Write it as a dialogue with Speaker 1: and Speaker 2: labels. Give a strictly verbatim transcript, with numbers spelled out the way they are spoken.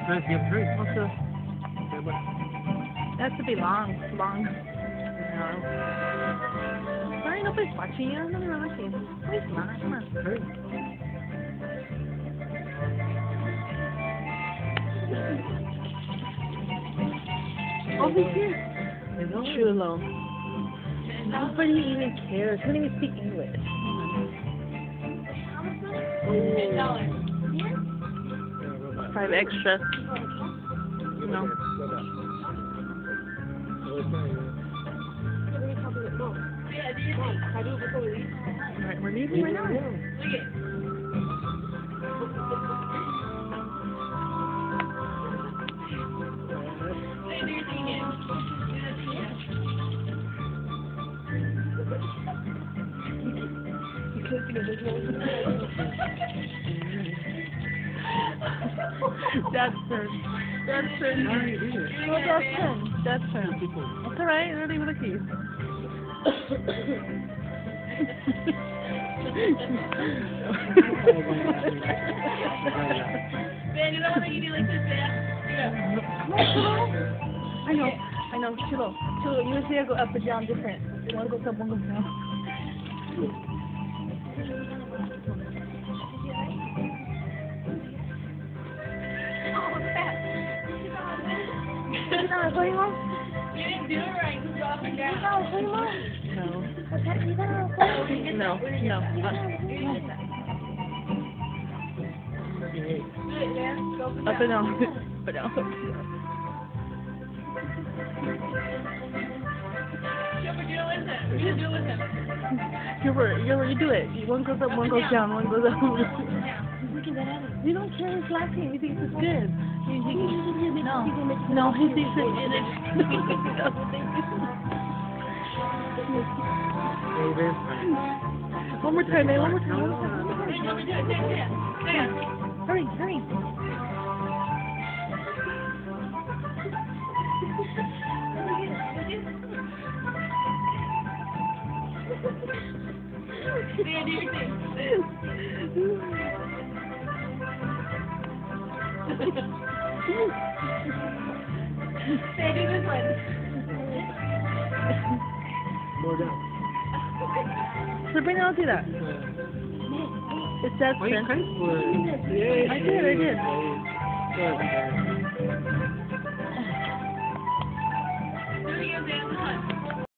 Speaker 1: Nice, you have three.
Speaker 2: Also,
Speaker 1: Okay, but
Speaker 2: it has to be long, long. No. Sorry, nobody's watching you. Nobody's watching. Wait, come on, come on.
Speaker 1: three.
Speaker 2: Over here.
Speaker 1: Hello.
Speaker 2: Chulo. Nobody even cares. Who doesn't even speak English? Five extra. No. Alright, we're leaving right now. Dad's turn. Dad's turn.
Speaker 1: How do you do it?
Speaker 2: Oh, Dad's turn. Dad's turn. That's alright. We're leaving the keys.
Speaker 3: Ben, you don't want to eat it like this, man.
Speaker 2: I know. I know. Chulo. Chulo, you and Tia go up and down different. One goes up, one goes down. You know what I'm
Speaker 3: You didn't do it right. You go up and down.
Speaker 2: No. No. No. Uh,
Speaker 3: Good, man. Go up and
Speaker 2: up
Speaker 3: down.
Speaker 2: and down. Up and down.
Speaker 3: Gilbert, do it with him. You do it with him.
Speaker 2: Gilbert, Gilbert, you do it. One goes up, one goes down, one goes up. You don't care. He's laughing. He thinks it's good. He, he, no. No, he thinks it's good. One more time, man. One more time. One more time.
Speaker 3: Hey, Gilbert, do it. Stand, stand. Stand.
Speaker 2: Hurry, hurry.
Speaker 3: Stand, do your thing. Say, do this one.
Speaker 1: More down.
Speaker 2: Sabrina, I'll do that. It's Dad's
Speaker 1: Why you
Speaker 2: turn.
Speaker 1: crying for it? Yeah.
Speaker 2: I did, I did.
Speaker 1: Good.
Speaker 3: Do it again, Dan. Come on.